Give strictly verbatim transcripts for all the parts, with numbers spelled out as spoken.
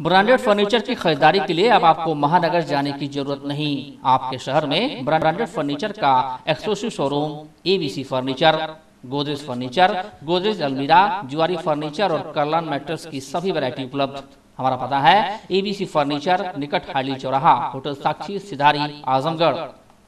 Branded furniture की खरीदारी के लिए अब आपको महानगर जाने की जरूरत नहीं। आपके शहर में ब्रांडेड फर्नीचर का exclusive showroom ABC furniture, Godrej furniture, Godrej अलमीरा, जुआरी फर्नीचर और कर्लान मैट्रेस की सभी वैरायटी उपलब्ध। हमारा पता है एबीसी फर्नीचर, निकट हाली चौराहा, होटल साक्षी, सिधारी, आजमगढ़।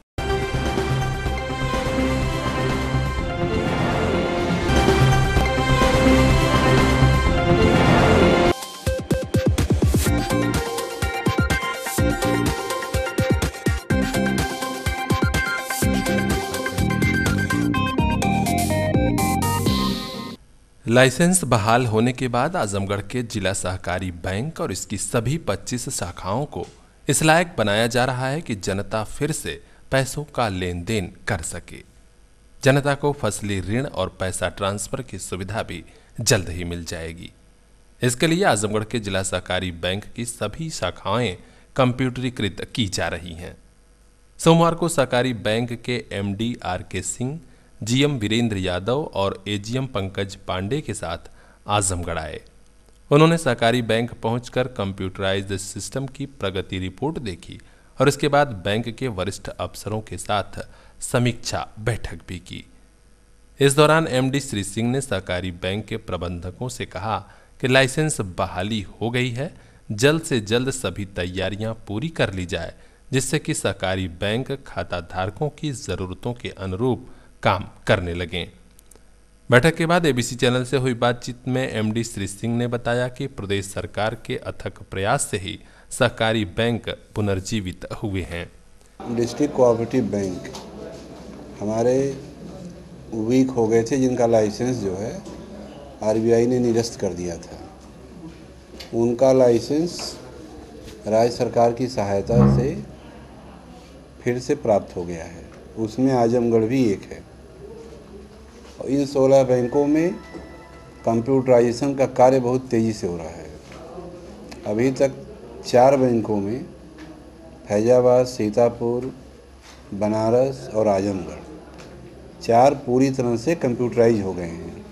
लाइसेंस बहाल होने के बाद आजमगढ़ के जिला सहकारी बैंक और इसकी सभी पच्चीस शाखाओं को इस लायक बनाया जा रहा है कि जनता फिर से पैसों का लेन देन कर सके। जनता को फसली ऋण और पैसा ट्रांसफर की सुविधा भी जल्द ही मिल जाएगी। इसके लिए आजमगढ़ के जिला सहकारी बैंक की सभी शाखाएं कंप्यूटरीकृत की जा रही हैं। सोमवार को सहकारी बैंक के एमडी आर के सिंह, जीएम वीरेंद्र यादव और एजीएम पंकज पांडे के साथ आजमगढ़ आए। उन्होंने सहकारी बैंक पहुंचकर कंप्यूटराइज्ड सिस्टम की प्रगति रिपोर्ट देखी और इसके बाद बैंक के वरिष्ठ अफसरों के साथ समीक्षा बैठक भी की। इस दौरान एमडी श्री सिंह ने सहकारी बैंक के प्रबंधकों से कहा कि लाइसेंस बहाली हो गई है, जल्द से जल्द सभी तैयारियां पूरी कर ली जाए, जिससे कि सहकारी बैंक खाता धारकों की जरूरतों के अनुरूप काम करने लगे। बैठक के बाद एबीसी चैनल से हुई बातचीत में एमडी श्री सिंह ने बताया कि प्रदेश सरकार के अथक प्रयास से ही सहकारी बैंक पुनर्जीवित हुए हैं। डिस्ट्रिक्ट कोऑपरेटिव बैंक हमारे वीक हो गए थे, जिनका लाइसेंस जो है आरबीआई ने निरस्त कर दिया था। उनका लाइसेंस राज्य सरकार की सहायता से फिर से प्राप्त हो गया है, उसमें आजमगढ़ भी एक है। और इन सोलह बैंकों में कंप्यूटराइजेशन का कार्य बहुत तेज़ी से हो रहा है। अभी तक चार बैंकों में फैजाबाद, सीतापुर, बनारस और आजमगढ़ चार पूरी तरह से कंप्यूटराइज हो गए हैं।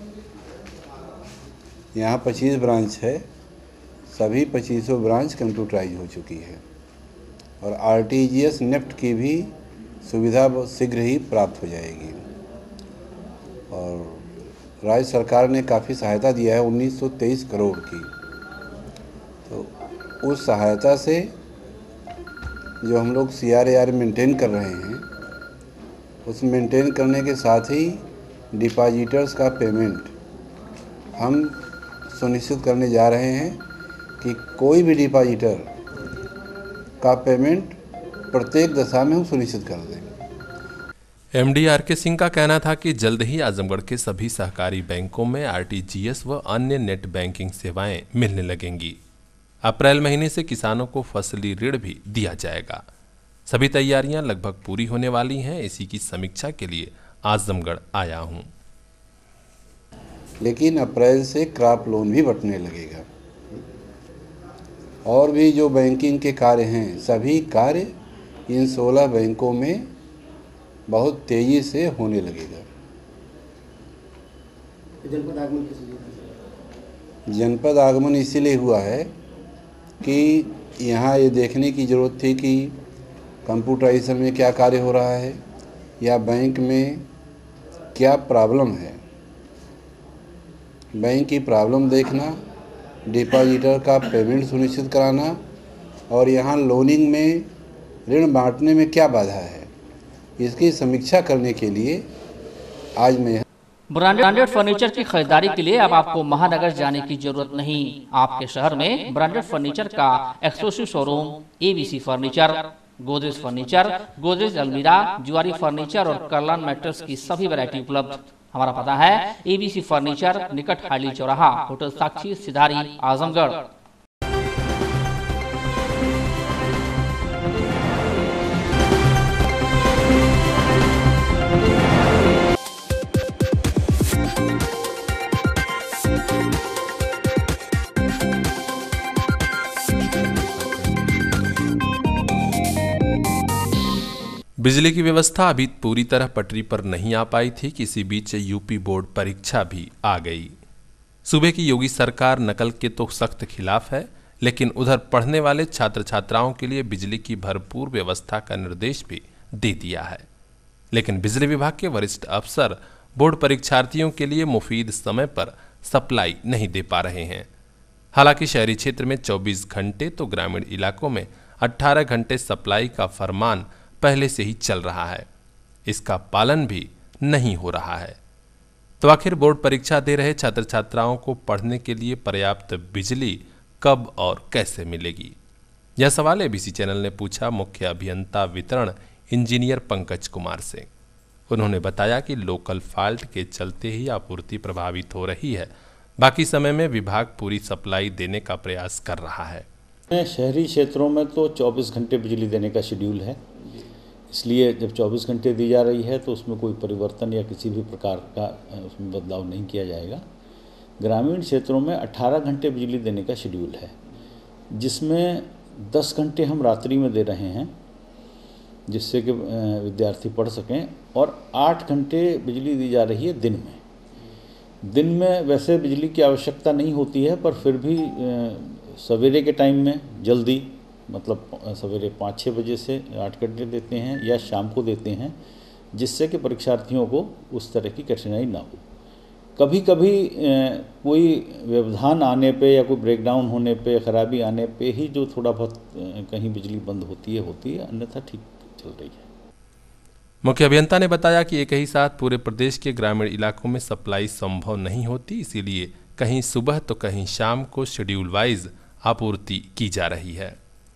यहाँ पच्चीस ब्रांच है, सभी पच्चीसों ब्रांच कंप्यूटराइज हो चुकी है और आरटीजीएस नेफ्ट की भी सुविधा शीघ्र ही प्राप्त हो जाएगी। और राज्य सरकार ने काफ़ी सहायता दिया है, उन्नीस सौ तेईस करोड़ की। तो उस सहायता से जो हम लोग C R A R maintain कर रहे हैं, उस मेंटेन करने के साथ ही डिपॉजिटर्स का पेमेंट हम सुनिश्चित करने जा रहे हैं कि कोई भी डिपॉजिटर का पेमेंट प्रत्येक दशा में हम सुनिश्चित कर दें। एमडी आर के सिंह का कहना था कि जल्द ही आजमगढ़ के सभी सहकारी बैंकों में आरटीजीएस व अन्य नेट बैंकिंग सेवाएं मिलने लगेंगी। अप्रैल महीने से किसानों को फसली ऋण भी दिया जाएगा। सभी तैयारियां लगभग पूरी होने वाली हैं। इसी की समीक्षा के लिए आजमगढ़ आया हूं। लेकिन अप्रैल से क्रॉप लोन भी बंटने लगेगा और भी जो बैंकिंग के कार्य हैं, सभी कार्य इन सोलह बैंकों में बहुत तेजी से होने लगेगा। जनपद आगमन किस जनपद आगमन इसीलिए हुआ है कि यहाँ ये देखने की ज़रूरत थी कि कंप्यूटराइजेशन में क्या कार्य हो रहा है या बैंक में क्या प्रॉब्लम है। बैंक की प्रॉब्लम देखना, डिपॉजिटर का पेमेंट सुनिश्चित कराना और यहाँ लोनिंग में ऋण बांटने में क्या बाधा है, इसकी समीक्षा करने के लिए आज मैं ब्रांडेड फर्नीचर की खरीदारी के लिए अब आपको महानगर जाने की जरूरत नहीं। आपके शहर में ब्रांडेड फर्नीचर का exclusive showroom ABC furniture, Godrej furniture, Godrej अलमीरा, जुआरी फर्नीचर और कर्लान मैट्रेस की सभी वैरायटी उपलब्ध। हमारा पता है एबीसी फर्नीचर, निकट हाली चौराहा, होटल साक्षी, सिधारी, आजमगढ़। बिजली की व्यवस्था अभी पूरी तरह पटरी पर नहीं आ पाई थी कि इसी बीच यूपी बोर्ड परीक्षा भी आ गई। सूबे की योगी सरकार नकल के तो सख्त खिलाफ है, लेकिन उधर पढ़ने वाले छात्र छात्राओं के लिए बिजली की भरपूर व्यवस्था का निर्देश भी दे दिया है। लेकिन बिजली विभाग के वरिष्ठ अफसर बोर्ड परीक्षार्थियों के लिए मुफीद समय पर सप्लाई नहीं दे पा रहे हैं। हालांकि शहरी क्षेत्र में चौबीस घंटे तो ग्रामीण इलाकों में अठारह घंटे सप्लाई का फरमान पहले से ही चल रहा है, इसका पालन भी नहीं हो रहा है। तो आखिर बोर्ड परीक्षा दे रहे छात्र छात्राओं को पढ़ने के लिए पर्याप्त बिजली कब और कैसे मिलेगी? यह सवाल एबीसी चैनल ने पूछा मुख्य अभियंता वितरण इंजीनियर पंकज कुमार से। उन्होंने बताया कि लोकल फॉल्ट के चलते ही आपूर्ति प्रभावित हो रही है, बाकी समय में विभाग पूरी सप्लाई देने का प्रयास कर रहा है। शहरी क्षेत्रों में तो चौबीस घंटे बिजली देने का शेड्यूल है, इसलिए जब चौबीस घंटे दी जा रही है तो उसमें कोई परिवर्तन या किसी भी प्रकार का उसमें बदलाव नहीं किया जाएगा। ग्रामीण क्षेत्रों में अठारह घंटे बिजली देने का शेड्यूल है, जिसमें दस घंटे हम रात्रि में दे रहे हैं जिससे कि विद्यार्थी पढ़ सकें, और आठ घंटे बिजली दी जा रही है दिन में। दिन में वैसे बिजली की आवश्यकता नहीं होती है, पर फिर भी सवेरे के टाइम में जल्दी, मतलब सवेरे पाँच छः बजे से आठ घंटे देते हैं या शाम को देते हैं, जिससे कि परीक्षार्थियों को उस तरह की कठिनाई ना हो। कभी कभी कोई व्यवधान आने पे या कोई ब्रेकडाउन होने पे, खराबी आने पे ही जो थोड़ा बहुत कहीं बिजली बंद होती है होती है अन्यथा ठीक चल रही है। मुख्य अभियंता ने बताया कि एक ही साथ पूरे प्रदेश के ग्रामीण इलाकों में सप्लाई संभव नहीं होती, इसीलिए कहीं सुबह तो कहीं शाम को शेड्यूल वाइज आपूर्ति की जा रही है।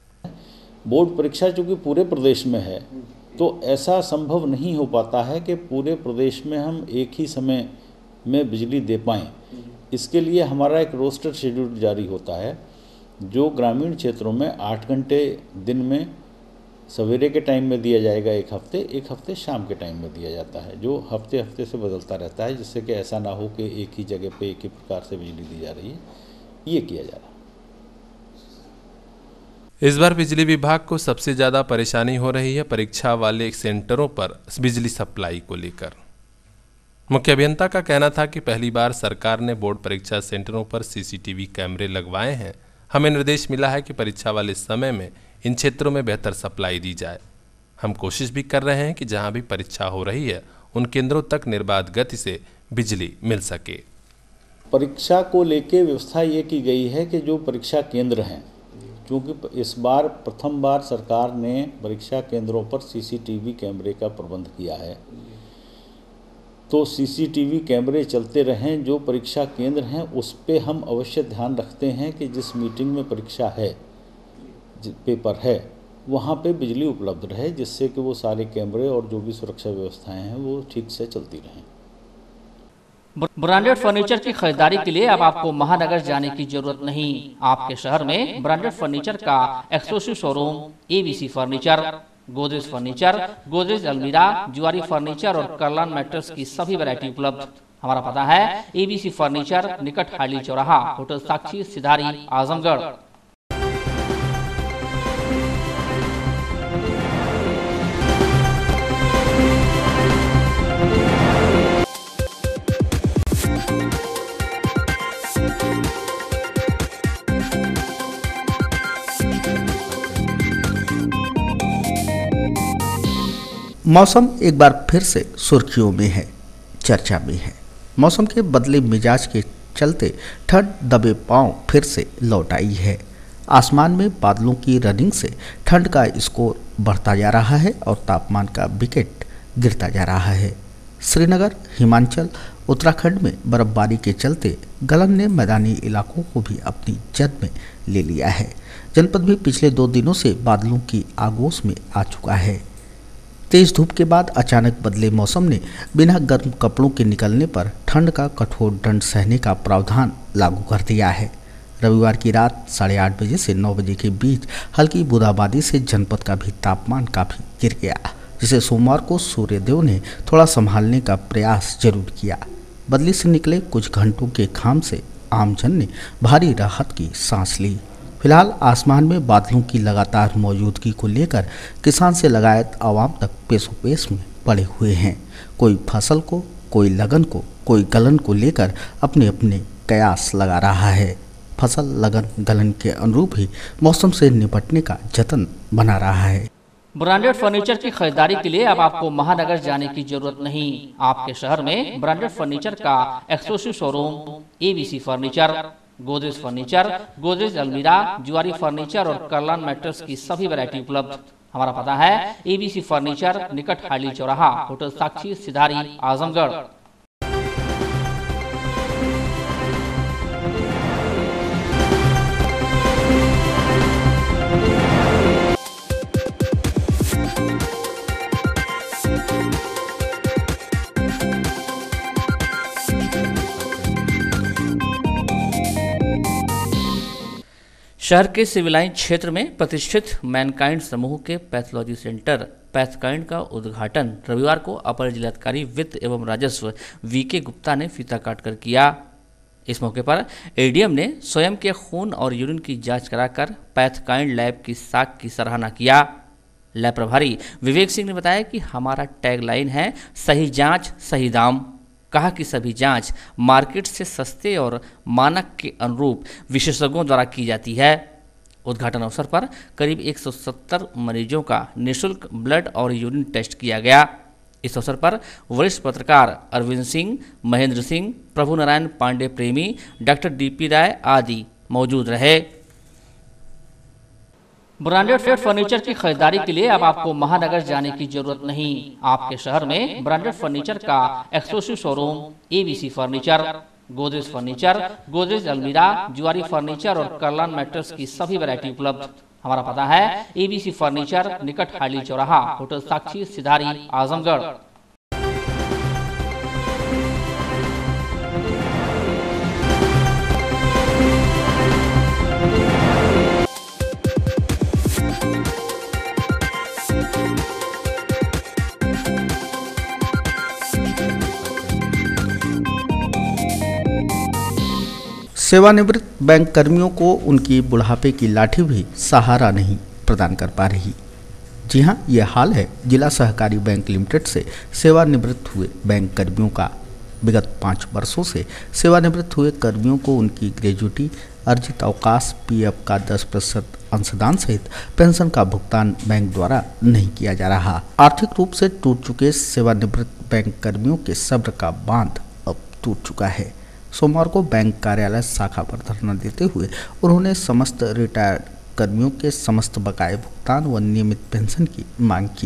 बोर्ड परीक्षा चूँकि पूरे प्रदेश में है तो ऐसा संभव नहीं हो पाता है कि पूरे प्रदेश में हम एक ही समय में बिजली दे पाएँ। इसके लिए हमारा एक रोस्टर शेड्यूल जारी होता है, जो ग्रामीण क्षेत्रों में आठ घंटे दिन में सवेरे के टाइम में दिया जाएगा एक हफ्ते, एक हफ्ते शाम के टाइम में दिया जाता है, जो हफ्ते हफ्ते से बदलता रहता है, जिससे कि ऐसा ना हो कि एक ही जगह पे एक ही प्रकार से बिजली दी जा रही है। ये किया जा रहा है। इस बार बिजली विभाग को सबसे ज़्यादा परेशानी हो रही है परीक्षा वाले सेंटरों पर बिजली सप्लाई को लेकर। मुख्य अभियंता का कहना था कि पहली बार सरकार ने बोर्ड परीक्षा सेंटरों पर सीसीटीवी कैमरे लगवाए हैं। हमें निर्देश मिला है कि परीक्षा वाले समय में इन क्षेत्रों में बेहतर सप्लाई दी जाए। हम कोशिश भी कर रहे हैं कि जहां भी परीक्षा हो रही है उन केंद्रों तक निर्बाध गति से बिजली मिल सके। परीक्षा को लेकर व्यवस्था ये की गई है कि जो परीक्षा केंद्र हैं, क्योंकि इस बार प्रथम बार सरकार ने परीक्षा केंद्रों पर सीसीटीवी कैमरे का प्रबंध किया है, तो सीसीटीवी कैमरे चलते रहें। जो परीक्षा केंद्र हैं उस पे हम अवश्य ध्यान रखते हैं कि जिस मीटिंग में परीक्षा है, पेपर है, वहाँ पे बिजली उपलब्ध रहे, जिससे कि वो सारे कैमरे और जो भी सुरक्षा व्यवस्थाएं हैं वो ठीक से चलती रहें। ब्रांडेड फर्नीचर की खरीदारी के लिए अब आपको महानगर जाने की जरूरत नहीं। आपके शहर में ब्रांडेड फर्नीचर का exclusive showroom ABC furniture, Godrej furniture, Godrej अलमीरा, जुआरी फर्नीचर और कर्लान मैट्रेस की सभी वैरायटी उपलब्ध। हमारा पता है एबीसी फर्नीचर, निकट हाली चौराहा, होटल साक्षी, सिधारी, आजमगढ़। मौसम एक बार फिर से सुर्खियों में है, चर्चा में है। मौसम के बदले मिजाज के चलते ठंड दबे पांव फिर से लौट आई है। आसमान में बादलों की रनिंग से ठंड का स्कोर बढ़ता जा रहा है और तापमान का विकेट गिरता जा रहा है। श्रीनगर, हिमाचल, उत्तराखंड में बर्फबारी के चलते गलन ने मैदानी इलाकों को भी अपनी जद में ले लिया है। जनपद भी पिछले दो दिनों से बादलों की आगोश में आ चुका है। तेज धूप के बाद अचानक बदले मौसम ने बिना गर्म कपड़ों के निकलने पर ठंड का कठोर दंड सहने का प्रावधान लागू कर दिया है। रविवार की रात साढ़े आठ बजे से नौ बजे के बीच हल्की बूंदाबांदी से जनपद का भी तापमान काफ़ी गिर गया, जिसे सोमवार को सूर्यदेव ने थोड़ा संभालने का प्रयास जरूर किया। बदली से निकले कुछ घंटों के घाम से आमजन ने भारी राहत की सांस ली। फिलहाल आसमान में बादलों की लगातार मौजूदगी को लेकर किसान से लगायत आवाम तक पेशोपेश में पड़े हुए हैं। कोई फसल को, कोई लगन को, कोई गलन को लेकर अपने अपने कयास लगा रहा है। फसल लगन गलन के अनुरूप ही मौसम से निपटने का जतन बना रहा है। ब्रांडेड फर्नीचर की खरीदारी के लिए अब आपको महानगर जाने की जरूरत नहीं। आपके शहर में ब्रांडेड फर्नीचर का exclusive showroom ABC furniture, Godrej furniture, Godrej अलमीरा, जुआरी फर्नीचर और कर्लान मैट्रेस की सभी वैरायटी उपलब्ध। हमारा पता है एबीसी फर्नीचर, निकट हाली चौराहा, होटल साक्षी, सिधारी, आजमगढ़। शहर के सिविल लाइन क्षेत्र में प्रतिष्ठित मैनकाइंड समूह के पैथोलॉजी सेंटर पैथकाइंड का उद्घाटन रविवार को अपर जिलाधिकारी वित्त एवं राजस्व वीके गुप्ता ने फीता काटकर किया। इस मौके पर एडीएम ने स्वयं के खून और यूरिन की जांच कराकर पैथकाइंड लैब की साख की सराहना किया। लैब प्रभारी विवेक सिंह ने बताया कि हमारा टैगलाइन है सही जांच सही दाम। कहा कि सभी जांच मार्केट से सस्ते और मानक के अनुरूप विशेषज्ञों द्वारा की जाती है। उद्घाटन अवसर पर करीब एक सौ सत्तर मरीजों का निःशुल्क ब्लड और यूरिन टेस्ट किया गया। इस अवसर पर वरिष्ठ पत्रकार अरविंद सिंह, महेंद्र सिंह, प्रभु नारायण पांडे प्रेमी, डॉक्टर डीपी राय आदि मौजूद रहे। ब्रांडेड फर्नीचर की खरीदारी के लिए अब आपको महानगर जाने की जरूरत नहीं। आपके शहर में ब्रांडेड फर्नीचर का exclusive showroom ABC furniture, Godrej furniture, Godrej अलमीरा, जुआरी फर्नीचर और कर्लान मैट्रेस की सभी वैरायटी उपलब्ध। हमारा पता है एबीसी फर्नीचर, निकट हाली चौराहा, होटल साक्षी, सिधारी, आजमगढ़। सेवानिवृत्त बैंक कर्मियों को उनकी बुढ़ापे की लाठी भी सहारा नहीं प्रदान कर पा रही। जी हां, यह हाल है जिला सहकारी बैंक लिमिटेड से सेवानिवृत्त हुए बैंक कर्मियों का। विगत पाँच वर्षों से सेवानिवृत्त हुए कर्मियों को उनकी ग्रेजुटी, अर्जित अवकाश, पीएफ का दस प्रतिशत अंशदान सहित पेंशन का भुगतान बैंक द्वारा नहीं किया जा रहा। आर्थिक रूप से टूट चुके सेवानिवृत्त बैंक कर्मियों के सब्र का बांध अब टूट चुका है। सोमवार को बैंक कार्यालय शाखा पर धरना देते हुए उन्होंने समस्त रिटायर्ड कर्मियों के समस्त बकाये भुगतान व नियमित पेंशन की मांग की।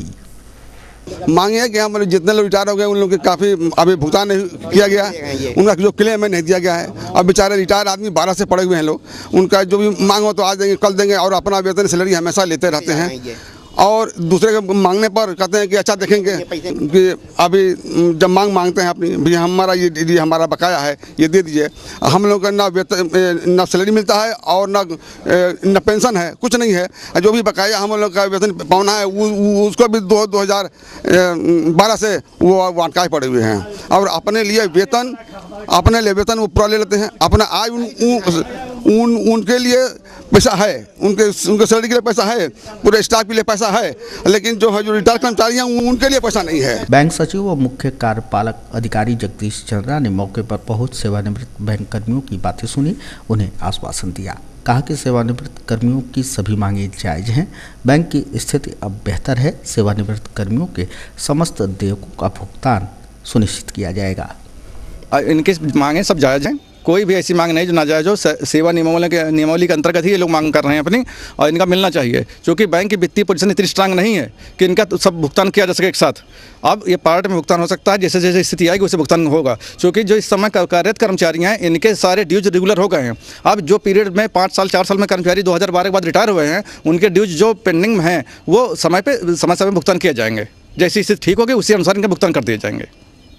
मांग है कि हमारे जितने लोग रिटायर हो गए उन लोग के काफ़ी अभी भुगतान नहीं किया गया, उनका जो क्लेम है नहीं दिया गया है। अब बेचारे रिटायर आदमी बारह से पड़े हुए हैं लोग, उनका जो भी मांग हो तो आज देंगे कल देंगे और अपना वेतन सैलरी हमेशा लेते रहते हैं। और दूसरे के मांगने पर कहते हैं कि अच्छा देखेंगे कि अभी जब मांग मांगते हैं अपनी भैया हमारा ये ये हमारा बकाया है ये दे दीजिए। हम लोग का ना वेतन ना सैलरी मिलता है और ना ना पेंशन है, कुछ नहीं है। जो भी बकाया हम लोग का वेतन पाना है वो, वो उसको भी दो दो हज़ार बारह से वो वाटकाए पड़े हुए हैं। और अपने लिए वेतन अपने लिए वेतन वो पूरा ले लेते हैं। अपना आय उन, उन, उन उनके लिए पैसा है, उनके उनके सैलरी के लिए पैसा है, पूरे स्टाफ के लिए पैसा है, लेकिन जो है जो रिटायर कर्मचारी हैं उनके लिए पैसा नहीं है। बैंक सचिव व मुख्य कार्यपालक अधिकारी जगदीश चंद्रा ने मौके पर पहुंच सेवानिवृत्त बैंक कर्मियों की बातें सुनी, उन्हें आश्वासन दिया। कहा कि सेवानिवृत्त कर्मियों की सभी मांगें जायज हैं, बैंक की स्थिति अब बेहतर है, सेवानिवृत्त कर्मियों के समस्त देयकों का भुगतान सुनिश्चित किया जाएगा। इनकी मांगें सब जायज हैं, कोई भी ऐसी मांग नहीं जो नाजायज हो। सेवा नियमावली के नियमावली के अंतर्गत ही ये लोग मांग कर रहे हैं अपनी, और इनका मिलना चाहिए क्योंकि बैंक की वित्तीय पोजीशन इतनी स्ट्रांग नहीं है कि इनका तो सब भुगतान किया जा सके एक साथ। अब ये पार्ट में भुगतान हो सकता है, जैसे जैसे स्थिति आएगी उसे भुगतान होगा, क्योंकि जो इस समय कार्यरत कर्मचारी हैं इनके सारे ड्यूज रेगुलर हो गए हैं। अब जो पीरियड में पाँच साल चार साल में कर्मचारी दो हज़ार बारह के बाद रिटायर हुए हैं उनके ड्यूज जो पेंडिंग में हैं वो समय पर समय समय भुगतान किए जाएंगे। जैसी स्थिति ठीक होगी उसी अनुसार इनके भुगतान कर दिए जाएंगे।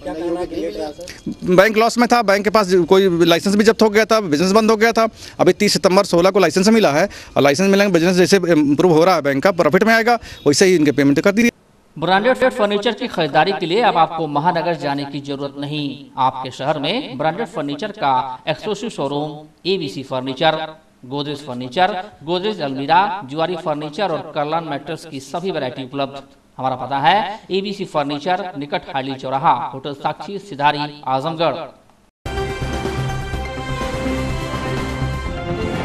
बैंक लॉस में था, बैंक के पास कोई लाइसेंस भी जब्त हो गया था, बिजनेस बंद हो गया था। अभी तीस सितंबर सोलह को लाइसेंस मिला है और लाइसेंस मिलेंगे बिजनेस जैसे इम्प्रूव हो रहा है बैंक का प्रॉफिट में आएगा वैसे ही इनके पेमेंट कर दी। ब्रांडेड फर्नीचर की खरीदारी के लिए अब आपको महानगर जाने की जरूरत नहीं। आपके शहर में ब्रांडेड फर्नीचर का exclusive showroom ABC furniture, Godrej furniture, Godrej अलमीरा, जुआरी फर्नीचर और कर्लान मैट्रेस की सभी वैरायटी उपलब्ध। हमारा पता है एबीसी फर्नीचर, निकट हाली चौराहा, होटल साक्षी, सिधारी, आजमगढ़।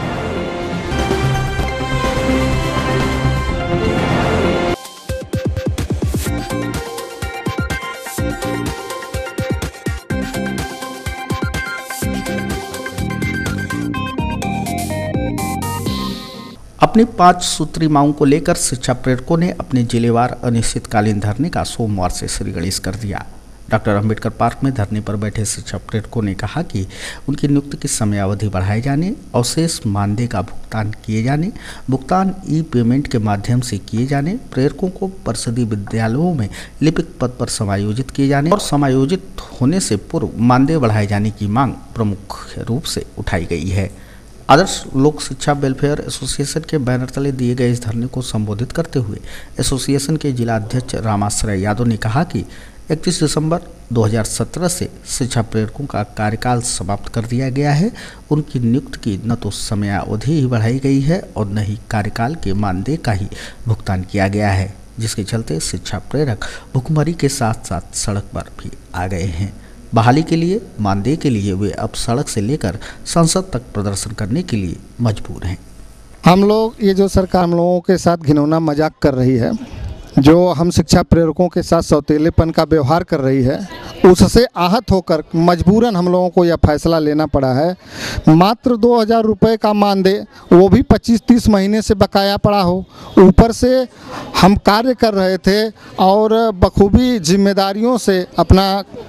अपनी पांच सूत्री मांगों को लेकर शिक्षा प्रेरकों ने अपने जिलेवार अनिश्चितकालीन धरने का सोमवार से श्री गणेश कर दिया। डॉक्टर अंबेडकर पार्क में धरने पर बैठे शिक्षा प्रेरकों ने कहा कि उनकी नियुक्ति की समयावधि बढ़ाए जाने, अवशेष मानदेय का भुगतान किए जाने, भुगतान ई पेमेंट के माध्यम से किए जाने, प्रेरकों को परिषदीय विद्यालयों में लिपिक पद पर समायोजित किए जाने और समायोजित होने से पूर्व मानदेय बढ़ाए जाने की मांग प्रमुख रूप से उठाई गई है। आदर्श लोक शिक्षा वेलफेयर एसोसिएशन के बैनर तले दिए गए इस धरने को संबोधित करते हुए एसोसिएशन के जिला अध्यक्ष रामाश्रय यादव ने कहा कि इकतीस दिसंबर दो हज़ार सत्रह से शिक्षा प्रेरकों का कार्यकाल समाप्त कर दिया गया है। उनकी नियुक्ति की न तो समयावधि ही बढ़ाई गई है और न ही कार्यकाल के मानदेय का ही भुगतान किया गया है, जिसके चलते शिक्षा प्रेरक भुखमरी के साथ साथ सड़क पर भी आ गए हैं। बहाली के लिए, मानदेय के लिए वे अब सड़क से लेकर संसद तक प्रदर्शन करने के लिए मजबूर हैं। हम लोग ये जो सरकार हम लोगों के साथ घिनौना मजाक कर रही है, जो हम शिक्षा प्रेरकों के साथ सौतेलेपन का व्यवहार कर रही है, उससे आहत होकर मजबूरन हम लोगों को यह फैसला लेना पड़ा है। मात्र दो हज़ार रुपये का मानदेय, वो भी पच्चीस तीस महीने से बकाया पड़ा हो, ऊपर से हम कार्य कर रहे थे और बखूबी जिम्मेदारियों से अपना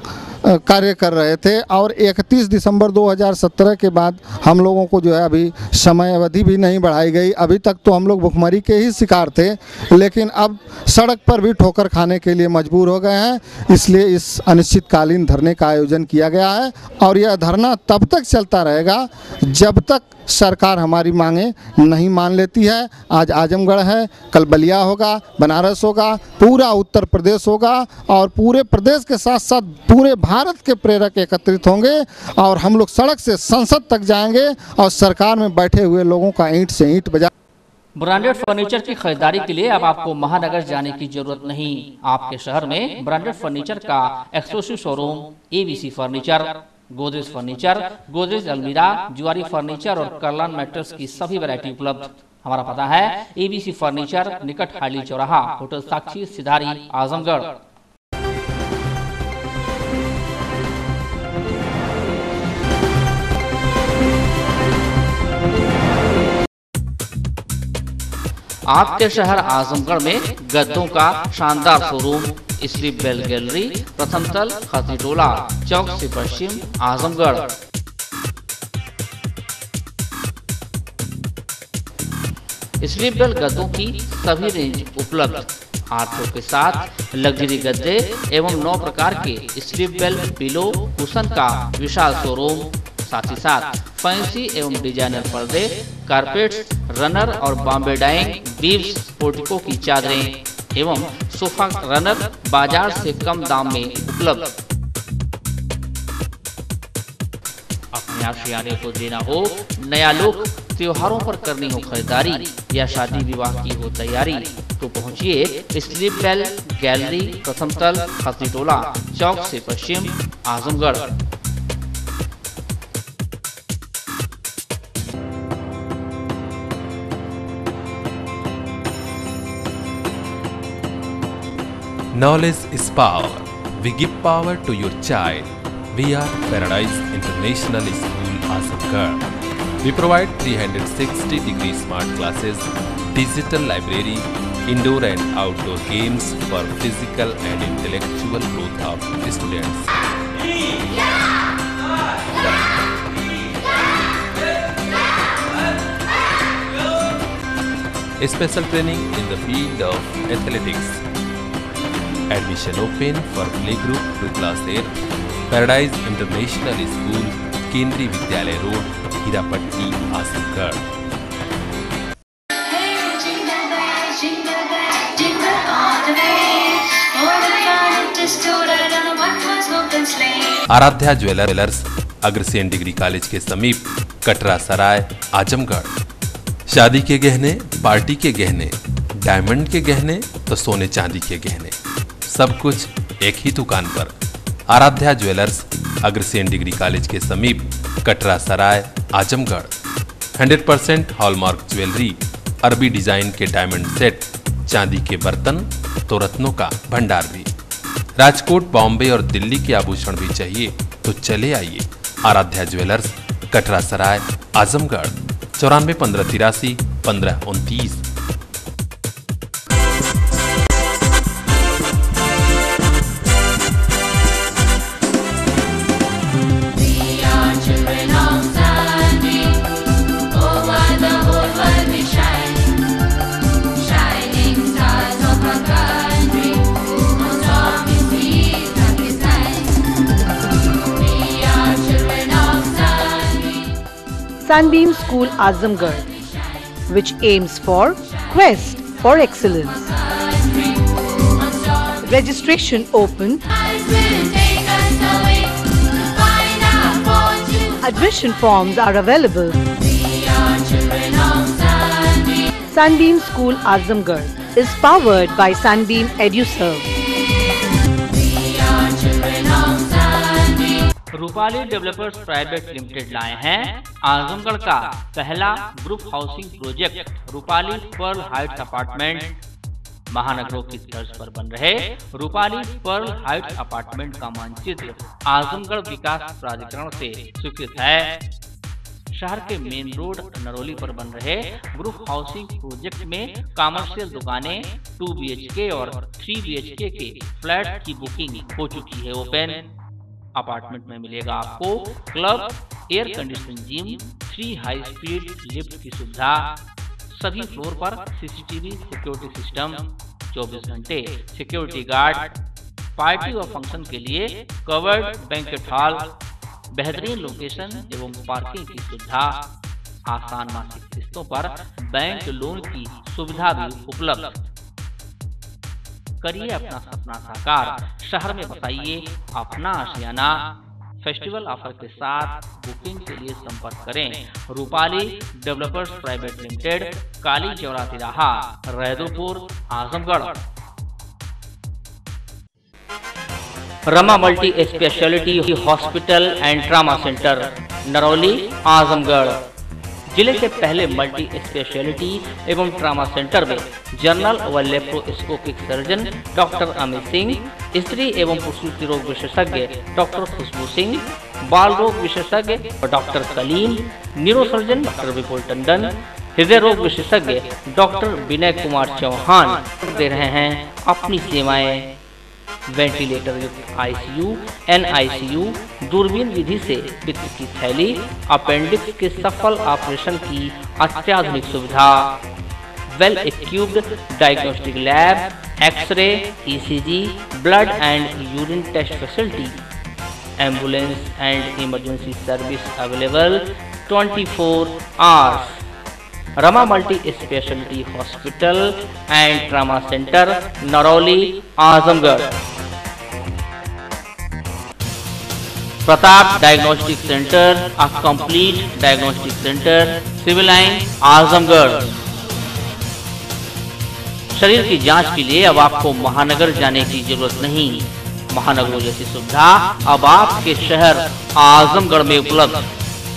कार्य कर रहे थे और इकतीस दिसंबर दो हज़ार सत्रह के बाद हम लोगों को जो है अभी समय अवधि भी नहीं बढ़ाई गई। अभी तक तो हम लोग भुखमरी के ही शिकार थे, लेकिन अब सड़क पर भी ठोकर खाने के लिए मजबूर हो गए हैं। इसलिए इस अनिश्चितकालीन धरने का आयोजन किया गया है और यह धरना तब तक चलता रहेगा जब तक सरकार हमारी मांगे नहीं मान लेती है। आज आजमगढ़ है, कल बलिया होगा, बनारस होगा, पूरा उत्तर प्रदेश होगा और पूरे प्रदेश के साथ साथ पूरे भारत के प्रेरक एकत्रित होंगे और हम लोग सड़क से संसद तक जाएंगे और सरकार में बैठे हुए लोगों का ईंट से ईंट बजा। ब्रांडेड फर्नीचर की खरीदारी के लिए अब आपको महानगर जाने की जरूरत नहीं। आपके शहर में ब्रांडेड फर्नीचर का exclusive showroom ABC furniture, Godrej furniture, Godrej अलमीरा, जुआरी फर्नीचर और कर्लन मैट्रेस की सभी वैरायटी उपलब्ध। हमारा पता है एबीसी फर्नीचर, निकट हाली चौराहा, होटल साक्षी, सिधारी, आजमगढ़। आपके शहर आजमगढ़ में गद्दों का शानदार शोरूम, स्लीप बेल गैलरी, प्रथम तल, खसी टोला, चौक से पश्चिम, आजमगढ़। स्लीप बेल गद्दों की सभी रेंज उपलब्ध। आर्थो के साथ लग्जरी गद्दे एवं नौ प्रकार के स्लीप बेल पिलो कुशन का विशाल शोरूम, साथ ही साथ फैंसी एवं डिजाइनर पर्दे, कारपेट्स, रनर और बॉम्बे डाइंग, बीव्स, पोर्टिको की चादरें एवं सोफा रनर बाजार से कम दाम में उपलब्ध। अपने आशियाने को देना हो नया लुक, त्योहारों पर करनी हो खरीदारी या शादी विवाह की हो तैयारी, तो पहुंचिए स्लीप बेल गैलरी, प्रथम तल, खसी टोला, चौक से पश्चिम, Azamgarh. Knowledge is power. We give power to your child. We are Paradise International School, Azamgarh. We provide three hundred sixty degree smart classes, digital library, indoor and outdoor games for physical and intellectual growth of students. Special training in the field of athletics. Admission open for playgroup to class eight. Paradise International School, Kendri Vidyalaya Road, Hirapatti, Azamgarh. Aaradhya jewellers, Agrasen degree college के समीप, कटरा सराय, आजमगढ़। शादी के गहने, party के गहने, diamond के गहने तो सोने चांदी के गहने, सब कुछ एक ही दुकान पर। Aaradhya jewellers, Agrasen degree college के समीप, Katra Sarai, Azamgarh. Hundred percent hallmark jewellery, अरबी डिजाइन के डायमंड सेट, चांदी के बर्तन तो रत्नों का भंडार भी। राजकोट, बॉम्बे और दिल्ली के आभूषण भी चाहिए तो चले आइए आराध्या ज्वेलर्स, कटरा सराय, आजमगढ़। चौरानवे पंद्रह तिरासी पंद्रह उनतीस। Sunbeam School Azamgarh, which aims for quest for excellence. Registration open. Admission forms are available. Sunbeam School Azamgarh is powered by Sunbeam EduServe. Rupali developers private limited लाए हैं आजमगढ़ का पहला group housing project Rupali pearl heights apartment. महानगरों की तर्ज पर बन रहे रूपाली पर्ल हाइट्स अपार्टमेंट का मानचित्र आजमगढ़ विकास प्राधिकरण से स्वीकृत है। शहर के मेन रोड नरौली पर बन रहे ग्रुप हाउसिंग प्रोजेक्ट में कमर्शियल दुकानें टू बी एच के और थ्री बी एच के के फ्लैट की बुकिंग हो चुकी है ओपन। अपार्टमेंट में मिलेगा आपको club, air conditioning gym, three high speed lift की सुविधा, सभी फ्लोर पर सीसीटीवी सिक्योरिटी सिस्टम, चौबीस घंटे सिक्योरिटी गार्ड, पार्टी और फंक्शन के लिए कवर्ड बैंक्वेट हॉल, बेहतरीन लोकेशन एवं पार्किंग की सुविधा, आसान मासिक किस्तों पर बैंक लोन की सुविधा भी उपलब्ध। करिए अपना सपना साकार, शहर में बताइए अपना आशियाना। फेस्टिवल ऑफर के साथ बुकिंग के लिए संपर्क करें Rupali developers private limited, Kali Chaura तिराहा, Raidupur, Azamgarh. Rama multi speciality hospital and trauma centre, Narauli, Azamgarh. जिले के पहले मल्टी स्पेशलिटी एवं ट्रामा सेंटर में जनरल व laparoscopic surgeon doctor Amit Singh, स्त्री एवं प्रसूति रोग विशेषज्ञ डॉक्टर खुशबू सिंह, बाल रोग विशेषज्ञ doctor Kaleem, neurosurgeon doctor Vipul Tandon, हृदय रोग विशेषज्ञ डॉक्टर विनय कुमार चौहान दे रहे हैं अपनी सेवाएं। वेंटिलेटर युक्त आईसीयू, एनआईसीयू, दूरबीन विधि से पित्त की थैली, अपेंडिक्स के सफल ऑपरेशन की अत्याधुनिक सुविधा, well equipped diagnostic lab, X ray, ECG, blood and urine test facility, ambulance and emergency service available twenty four hours. Rama multi speciality hospital and trauma centre, Narauli, Azamgarh. Pratap diagnostic centre, a complete diagnostic centre, civil line, Azamgarh. शरीर की जांच के लिए अब आपको महानगर जाने की जरूरत नहीं। महानगरों जैसी सुविधा अब आपके शहर आजमगढ़ में उपलब्ध।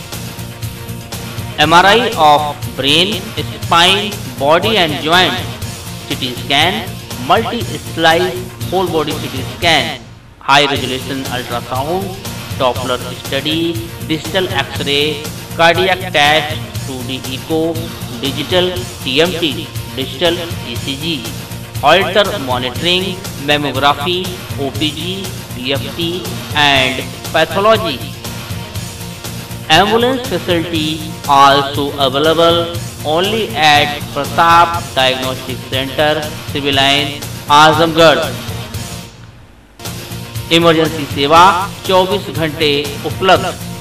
M R I of brain, spine, body and joint, CT scan, multi slice whole body CT scan, high resolution ultrasound, doppler study, digital X ray, cardiac test, two D echo, digital T M T, digital ECG, Holter monitoring, mammography, OPG, PFT and pathology. Ambulance facility also available only at Pratap Diagnostic Center, Civil Line, Azamgarh। Emergency सेवा चौबीस घंटे उपलब्ध।